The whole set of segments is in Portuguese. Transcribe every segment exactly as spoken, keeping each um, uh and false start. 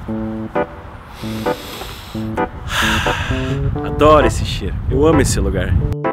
Adoro esse cheiro, eu amo esse lugar.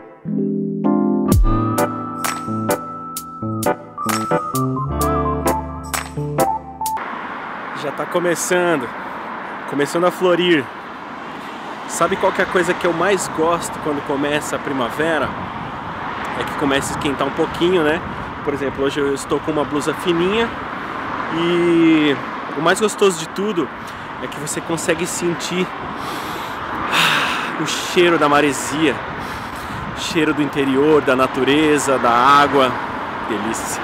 Já tá começando, começando a florir. Sabe qual que é a coisa que eu mais gosto quando começa a primavera? É que começa a esquentar um pouquinho, né? Por exemplo, hoje eu estou com uma blusa fininha e o mais gostoso de tudo é que você consegue sentir o cheiro da maresia, cheiro do interior, da natureza, da água. Delícia!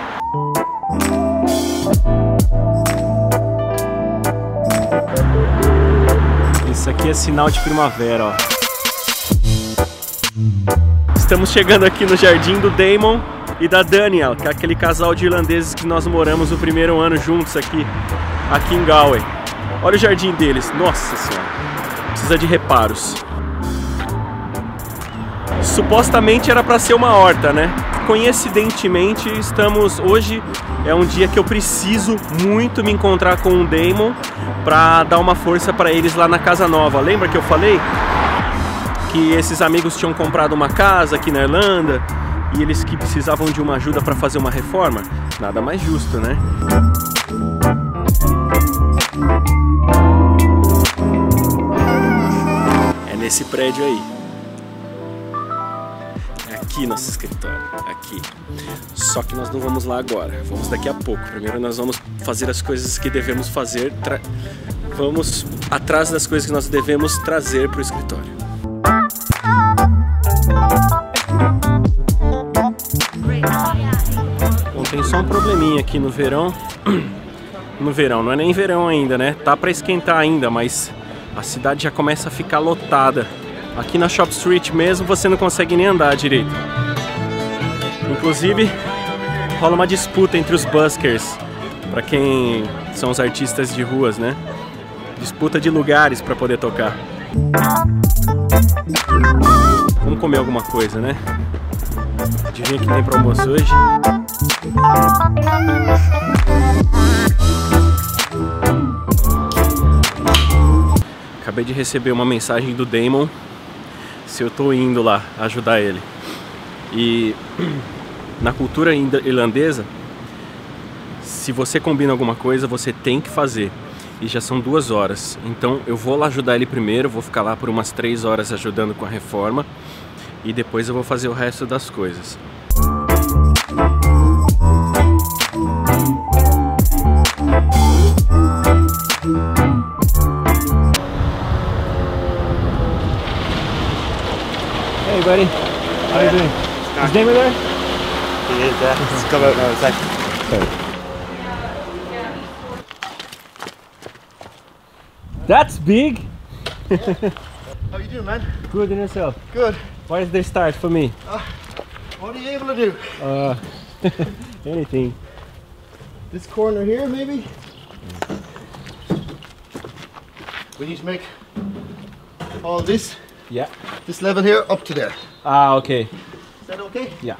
Isso aqui é sinal de primavera, ó. Estamos chegando aqui no jardim do Damon e da Daniel, que é aquele casal de irlandeses que nós moramos o primeiro ano juntos aqui, aqui em Galway. Olha o jardim deles, nossa senhora, precisa de reparos. Supostamente era para ser uma horta, né? Coincidentemente, estamos hoje é um dia que eu preciso muito me encontrar com o Damon para dar uma força para eles lá na casa nova. Lembra que eu falei que esses amigos tinham comprado uma casa aqui na Irlanda e eles que precisavam de uma ajuda para fazer uma reforma? Nada mais justo, né? É nesse prédio aí. É aqui nosso escritório, aqui. Só que nós não vamos lá agora, vamos daqui a pouco. Primeiro nós vamos fazer as coisas que devemos fazer, tra... vamos atrás das coisas que nós devemos trazer para o escritório. Bom, tem só um probleminha aqui no verão. No verão, não é nem verão ainda, né? Tá para esquentar ainda, mas a cidade já começa a ficar lotada. Aqui na Shop Street mesmo você não consegue nem andar direito. Inclusive rola uma disputa entre os buskers, para quem são os artistas de ruas, né? Disputa de lugares para poder tocar. Vamos comer alguma coisa, né? Adivinha que tem para almoço hoje? Acabei de receber uma mensagem do Damon se eu tô indo lá ajudar ele. E na cultura irlandesa, se você combina alguma coisa, você tem que fazer. E já são duas horas. Então eu vou lá ajudar ele primeiro, vou ficar lá por umas três horas ajudando com a reforma. E depois eu vou fazer o resto das coisas. Hey buddy, how are you doing? Is Damon there? He is there. He's come out now in a second. Sorry. That's big! How you doing, man? Good, and yourself? Good. Why is there start for me? Uh, what are you able to do? Uh, anything. This corner here, maybe? We need to make all this, Yeah. this level here, up to there. Ah, okay. Is that okay? Yeah.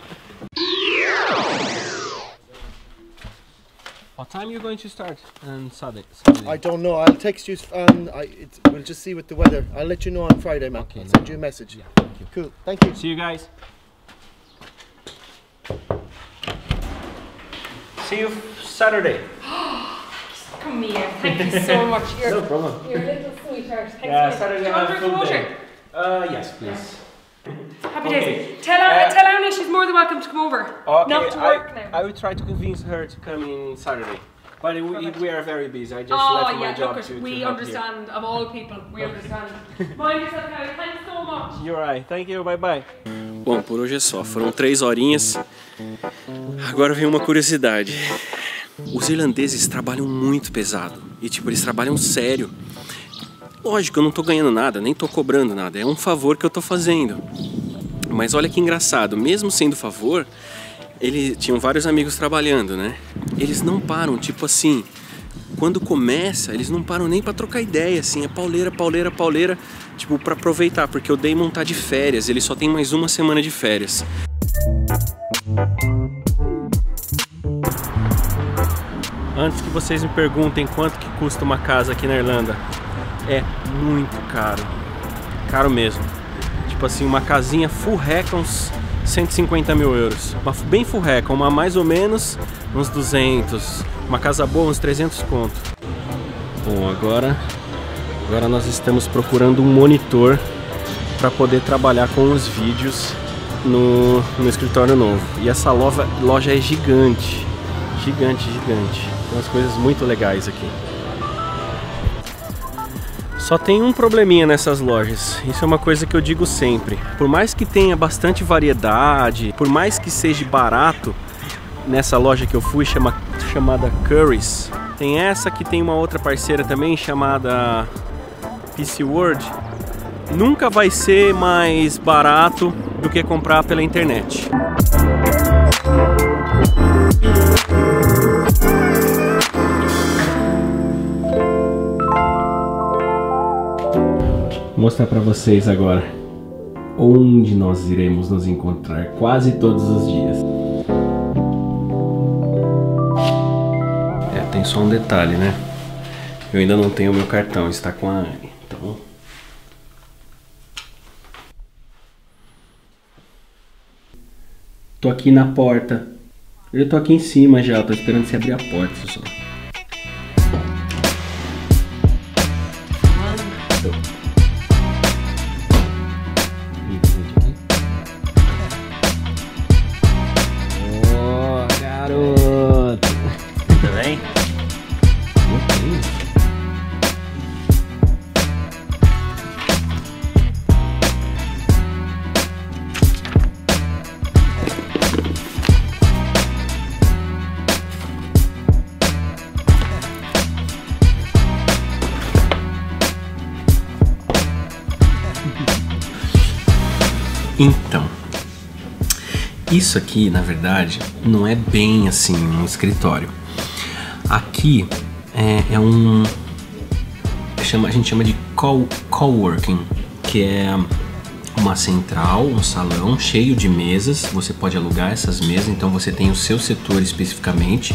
What time are you going to start on Saturday? I don't know. I'll text you. On, I, it's, we'll just see with the weather. I'll let you know on Friday, man. Okay, I'll no. send you a message. Yeah, thank you. Cool. Thank you. See you guys. See you Saturday. Come here. Thank you so much. You're, No problem. you're a little sweetheart. Thanks Yeah, so much. Saturday Do you I want have to drink full some day. water? Uh, yes, please. Happy Okay. days. Tell, uh, Uh, tell Annie she's more than welcome to come over. Okay, Not to work I, now. I will try to convince her to come in Saturday. But we, Perfect. we are very busy. I just Oh left my yeah, job look, to, it, to we help understand. Of all people, we understand. Mind yourself now. Thanks so much. here. You're right. Thank you. Bye bye. Bom, por hoje é só. Foram três horinhas. Agora vem uma curiosidade. Os irlandeses trabalham muito pesado. E tipo, eles trabalham sério. Lógico, eu não tô ganhando nada, nem tô cobrando nada. É um favor que eu tô fazendo. Mas olha que engraçado, mesmo sendo favor, eles tinham vários amigos trabalhando, né? Eles não param, tipo assim, quando começa, eles não param nem pra trocar ideia, assim, é pauleira, pauleira, pauleira, tipo, pra aproveitar, porque o Damon tá de férias, ele só tem mais uma semana de férias. Antes que vocês me perguntem quanto que custa uma casa aqui na Irlanda, é muito caro, caro mesmo. Tipo assim, uma casinha full reca, uns cento e cinquenta mil euros. Uma bem full reca, uma mais ou menos uns duzentos. Uma casa boa, uns trezentos conto. Bom, agora, agora nós estamos procurando um monitor para poder trabalhar com os vídeos no, no escritório novo. E essa loja, loja é gigante, gigante, gigante. Tem umas coisas muito legais aqui. Só tem um probleminha nessas lojas, isso é uma coisa que eu digo sempre. Por mais que tenha bastante variedade, por mais que seja barato, nessa loja que eu fui, chama, chamada Currys, tem essa que tem uma outra parceira também, chamada P C World, nunca vai ser mais barato do que comprar pela internet. Vou mostrar para vocês agora onde nós iremos nos encontrar quase todos os dias. É, tem só um detalhe, né? Eu ainda não tenho o meu cartão, está com a Anne, então... Tô aqui na porta. Eu tô aqui em cima já, tô esperando você abrir a porta, só. Então, isso aqui, na verdade, não é bem assim um escritório. Aqui é, é um... Chama, a gente chama de co- coworking, que é uma central, um salão cheio de mesas. Você pode alugar essas mesas, então você tem o seu setor especificamente.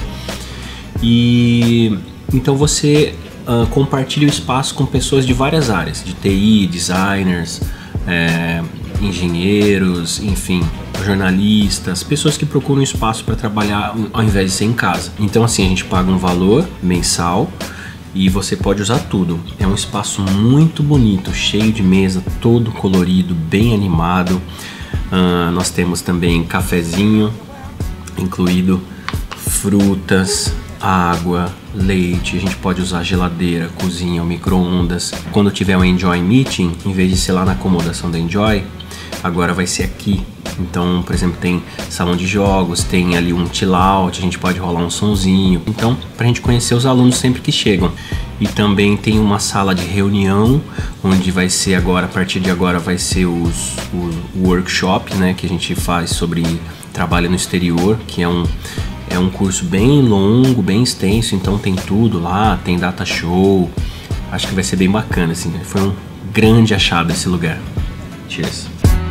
E então você uh, compartilha o espaço com pessoas de várias áreas, de T I, designers, é, engenheiros, enfim, jornalistas, pessoas que procuram espaço para trabalhar ao invés de ser em casa. Então assim, a gente paga um valor mensal e você pode usar tudo. É um espaço muito bonito, cheio de mesa, todo colorido, bem animado. Uh, nós temos também cafezinho incluído, frutas, água, leite. A gente pode usar geladeira, cozinha, micro-ondas. Quando tiver um Enjoy Meeting, em vez de ser lá na acomodação da Enjoy, agora vai ser aqui. Então, por exemplo, tem salão de jogos, tem ali um chill out, a gente pode rolar um sonzinho. Então, pra gente conhecer os alunos sempre que chegam. E também tem uma sala de reunião, onde vai ser agora, a partir de agora, vai ser os, o workshop, né, que a gente faz sobre trabalho no exterior, que é um, é um curso bem longo, bem extenso, então tem tudo lá, tem data show. Acho que vai ser bem bacana, assim, foi um grande achado esse lugar. Cheers!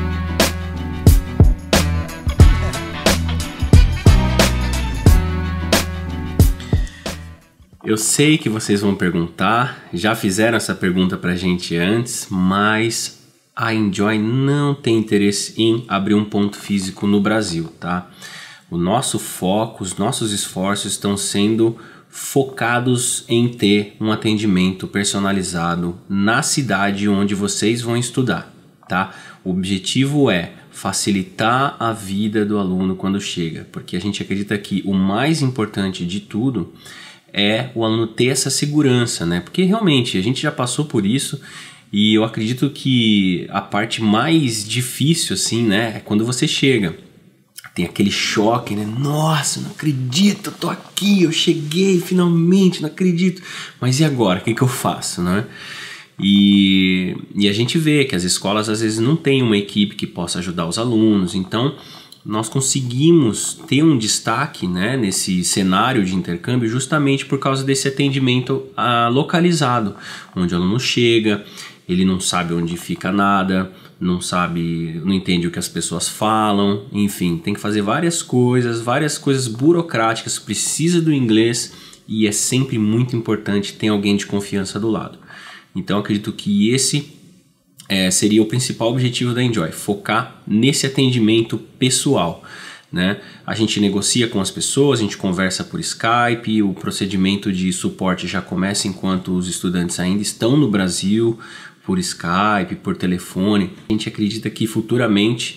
Eu sei que vocês vão perguntar, já fizeram essa pergunta pra gente antes, mas a Enjoy não tem interesse em abrir um ponto físico no Brasil, tá? O nosso foco, os nossos esforços estão sendo focados em ter um atendimento personalizado na cidade onde vocês vão estudar, tá? O objetivo é facilitar a vida do aluno quando chega, porque a gente acredita que o mais importante de tudo é o aluno ter essa segurança, né? Porque realmente a gente já passou por isso e eu acredito que a parte mais difícil, assim, né, é quando você chega. Tem aquele choque, né? Nossa, não acredito, eu tô aqui, eu cheguei finalmente, não acredito. Mas e agora? O que que eu faço, né? E, e a gente vê que as escolas às vezes não têm uma equipe que possa ajudar os alunos, então nós conseguimos ter um destaque, né, nesse cenário de intercâmbio justamente por causa desse atendimento ah, localizado, onde o aluno chega, ele não sabe onde fica nada, não sabe, não entende o que as pessoas falam, enfim, tem que fazer várias coisas, várias coisas burocráticas, precisa do inglês e é sempre muito importante ter alguém de confiança do lado. Então acredito que esse é, seria o principal objetivo da Enjoy, focar nesse atendimento pessoal, né? A gente negocia com as pessoas, a gente conversa por Skype, o procedimento de suporte já começa enquanto os estudantes ainda estão no Brasil, por Skype, por telefone. A gente acredita que futuramente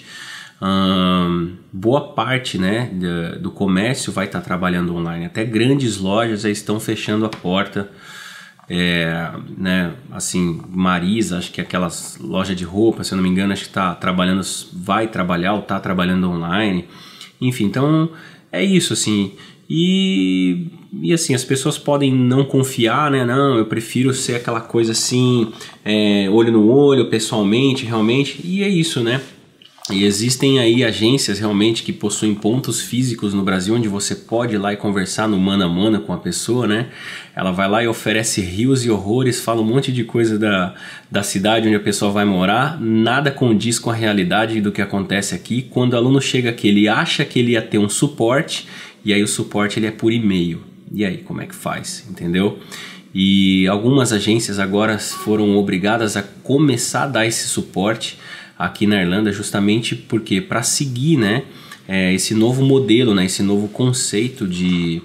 hum, boa parte, né, do, do comércio vai estar trabalhando online. Até grandes lojas já estão fechando a porta. É, né, assim, Marisa, acho que é aquelas lojas de roupa, se eu não me engano, acho que tá trabalhando, vai trabalhar ou está trabalhando online. Enfim, então é isso, assim. E, e assim, as pessoas podem não confiar, né? Não, eu prefiro ser aquela coisa assim, é, olho no olho, pessoalmente, realmente. E é isso, né? E existem aí agências realmente que possuem pontos físicos no Brasil onde você pode ir lá e conversar no mano a mano com a pessoa, né? Ela vai lá e oferece rios e horrores, fala um monte de coisa da, da cidade onde a pessoa vai morar, nada condiz com a realidade do que acontece aqui. Quando o aluno chega aqui, ele acha que ele ia ter um suporte, e aí o suporte ele é por e-mail. E aí, como é que faz? Entendeu? E algumas agências agora foram obrigadas a começar a dar esse suporte aqui na Irlanda, justamente porque para seguir, né, é, esse novo modelo, né, esse novo conceito de,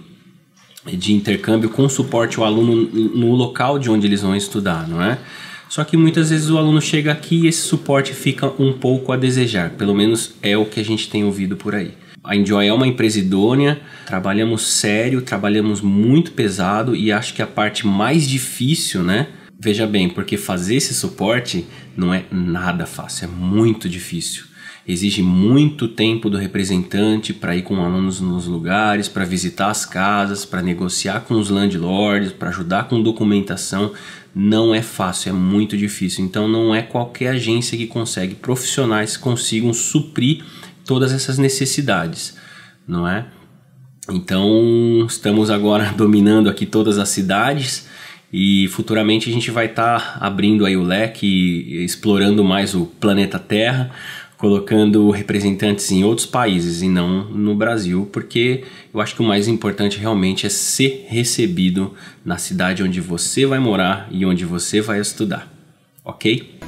de intercâmbio com suporte ao aluno no local de onde eles vão estudar, não é? Só que muitas vezes o aluno chega aqui e esse suporte fica um pouco a desejar, pelo menos é o que a gente tem ouvido por aí. A Enjoy é uma empresa idônea, trabalhamos sério, trabalhamos muito pesado e acho que a parte mais difícil, né? Veja bem, porque fazer esse suporte não é nada fácil, é muito difícil. Exige muito tempo do representante para ir com alunos nos lugares, para visitar as casas, para negociar com os landlords, para ajudar com documentação. Não é fácil, é muito difícil. Então não é qualquer agência que consegue, profissionais que consigam suprir todas essas necessidades, não é? Então estamos agora dominando aqui todas as cidades. E futuramente a gente vai estar tá abrindo aí o leque, explorando mais o planeta Terra, colocando representantes em outros países e não no Brasil, porque eu acho que o mais importante realmente é ser recebido na cidade onde você vai morar e onde você vai estudar, ok?